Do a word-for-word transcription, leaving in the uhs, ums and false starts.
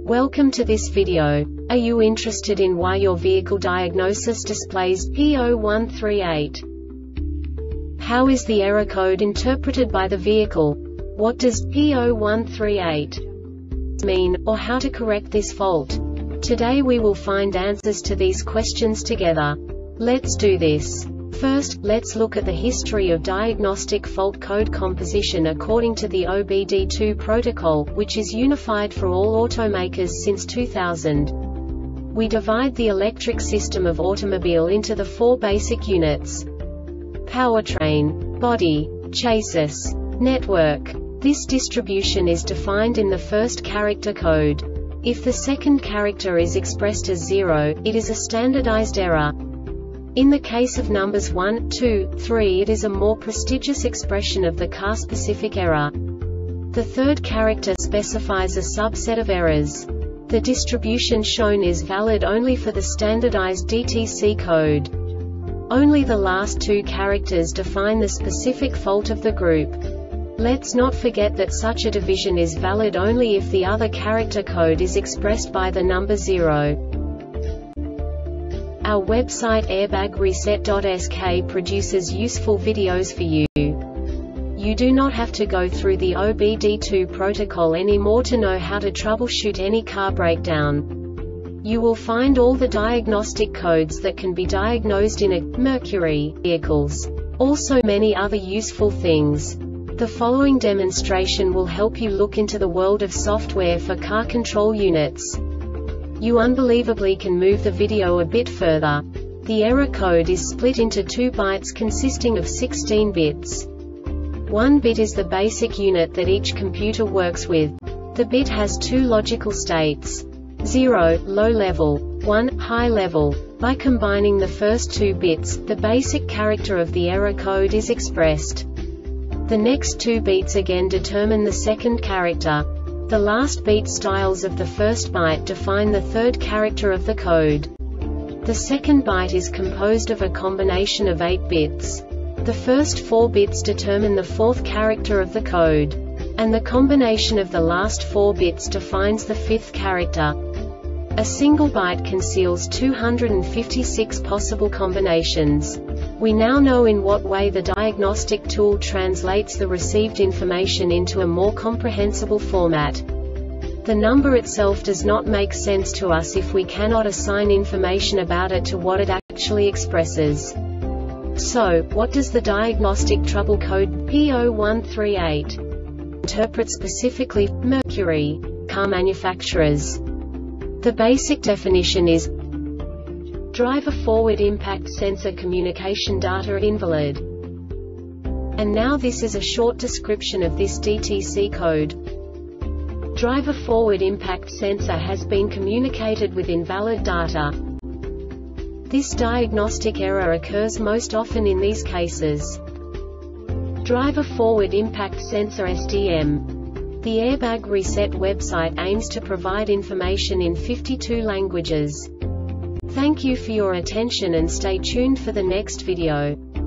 Welcome to this video. Are you interested in why your vehicle diagnosis displays P zero one three eight? How is the error code interpreted by the vehicle? What does P zero one three eight mean, or how to correct this fault? Today we will find answers to these questions together. Let's do this. First, let's look at the history of diagnostic fault code composition according to the O B D two protocol, which is unified for all automakers since two thousand. We divide the electric system of automobile into the four basic units: powertrain, body, chassis, network. This distribution is defined in the first character code. If the second character is expressed as zero, it is a standardized error. In the case of numbers one, two, three, it is a more prestigious expression of the car-specific error. The third character specifies a subset of errors. The distribution shown is valid only for the standardized D T C code. Only the last two characters define the specific fault of the group. Let's not forget that such a division is valid only if the other character code is expressed by the number zero. Our website airbag reset dot S K produces useful videos for you. You do not have to go through the O B D two protocol anymore to know how to troubleshoot any car breakdown. You will find all the diagnostic codes that can be diagnosed in a Mercury vehicles. Also many other useful things. The following demonstration will help you look into the world of software for car control units. You unbelievably can move the video a bit further. The error code is split into two bytes consisting of sixteen bits. One bit is the basic unit that each computer works with. The bit has two logical states: zero, low level, one, high level. By combining the first two bits, the basic character of the error code is expressed. The next two beats again determine the second character. The last beat styles of the first byte define the third character of the code. The second byte is composed of a combination of eight bits. The first four bits determine the fourth character of the code. And the combination of the last four bits defines the fifth character. A single byte conceals two hundred fifty-six possible combinations. We now know in what way the diagnostic tool translates the received information into a more comprehensible format. The number itself does not make sense to us if we cannot assign information about it to what it actually expresses. So, what does the diagnostic trouble code P zero one three eight interpret specifically for Mercury car manufacturers? The basic definition is driver forward impact sensor communication data invalid. And now this is a short description of this D T C code. Driver forward impact sensor has been communicated with invalid data. This diagnostic error occurs most often in these cases: driver forward impact sensor S D M. The Airbag Reset website aims to provide information in fifty-two languages. Thank you for your attention and stay tuned for the next video.